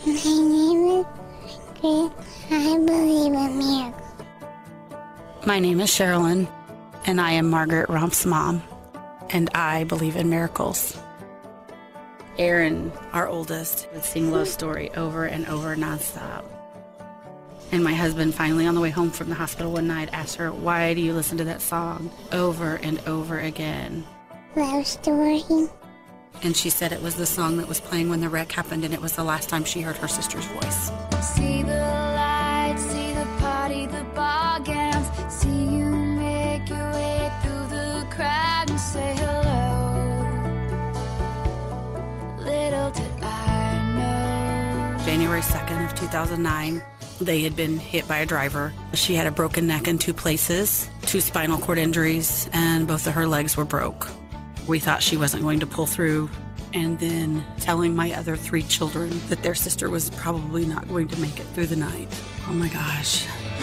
name is Chris. I believe in miracles. My name is Sherline, and I am Margaret Romph's mom, and I believe in miracles. Aaron, our oldest, would sing Love Story over and over nonstop. And my husband finally, on the way home from the hospital one night, asked her, "Why do you listen to that song over and over again?" Love Story. And she said it was the song that was playing when the wreck happened, and it was the last time she heard her sister's voice. See the lights, see the party, the ball gowns. See you make your way through the crowd and say hello. Little did I know. January 2nd of 2009, they had been hit by a driver. She had a broken neck in 2 places, 2 spinal cord injuries, and both of her legs were broke. We thought she wasn't going to pull through, and then telling my other 3 children that their sister was probably not going to make it through the night. Oh my gosh.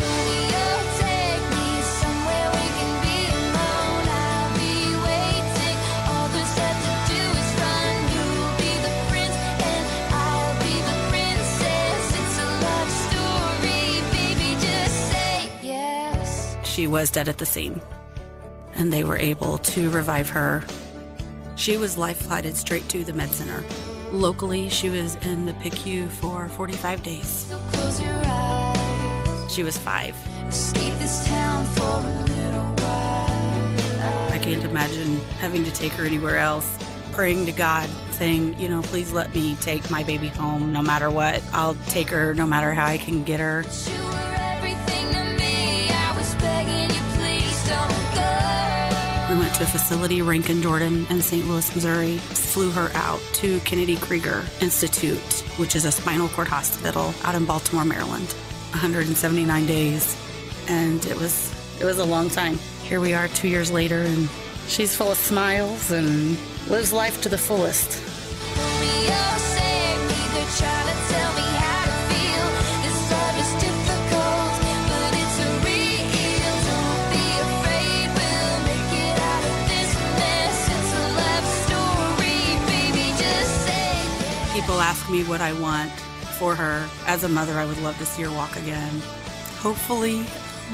She was dead at the scene, and they were able to revive her. She was life-flighted straight to the med center. Locally, she was in the PICU for 45 days. So close your eyes. She was 5. Escape this town for a little while. I can't imagine having to take her anywhere else. Praying to God, saying, please let me take my baby home no matter what. I'll take her no matter how I can get her. You were everything to me. I was begging you, please don't go. We went to a facility, Rankin, Jordan, in St. Louis, Missouri. Flew her out to Kennedy Krieger Institute, which is a spinal cord hospital out in Baltimore, Maryland. 179 days, and it was a long time. Here we are 2 years later, and she's full of smiles and lives life to the fullest. Romeo saved me, they're trying to tell me how to feel. This love is difficult, but it's real. Don't be afraid, we'll make it out of this mess. It's a love story, baby, just say yes. People ask me what I want for her. As a mother, I would love to see her walk again. Hopefully,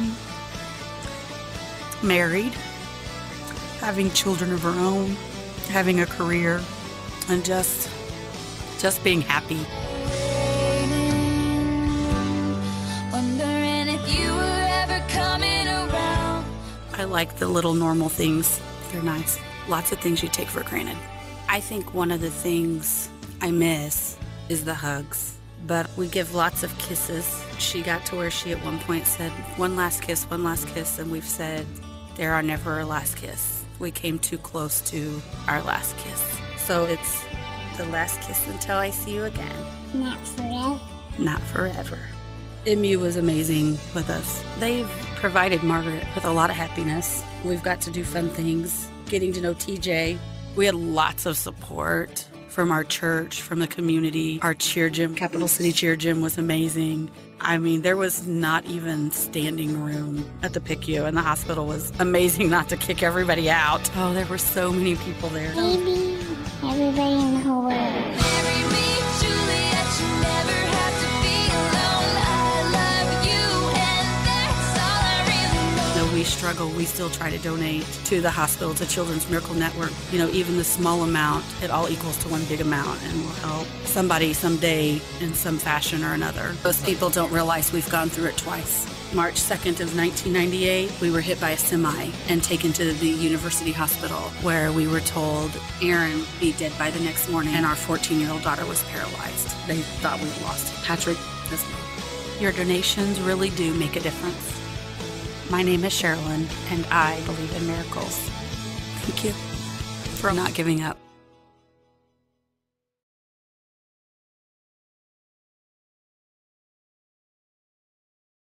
married, having children of her own, having a career, and just being happy. Wondering if you were ever coming around. I like the little normal things. They're nice. Lots of things you take for granted. I think one of the things I miss is the hugs. But we give lots of kisses. She got to where she at one point said, one last kiss, and we've said, there are never a last kiss. We came too close to our last kiss. So it's the last kiss until I see you again. Not forever. Not forever. MU was amazing with us. They've provided Margaret with a lot of happiness. We've got to do fun things, getting to know TJ. We had lots of support from our church, from the community. Our cheer gym, Capital City Cheer Gym, was amazing. I mean, there was not even standing room at the PICU, and the hospital was amazing not to kick everybody out. Oh, there were so many people there. Maybe everybody in the whole world. Marry me, Juliet, you never have to be alone. I love you, and that's all I really know. Though we struggle, we still try to donate to the hospital, to Children's Miracle Network. Even the small amount, it all equals to one big amount and will help somebody someday in some fashion or another. Most people don't realize we've gone through it twice. March 2nd of 1998, we were hit by a semi and taken to the University Hospital, where we were told Aaron would be dead by the next morning, and our 14-year-old daughter was paralyzed. They thought we had lost him. Patrick as well. Your donations really do make a difference. My name is Sherline, and I believe in miracles. Thank you for not giving up.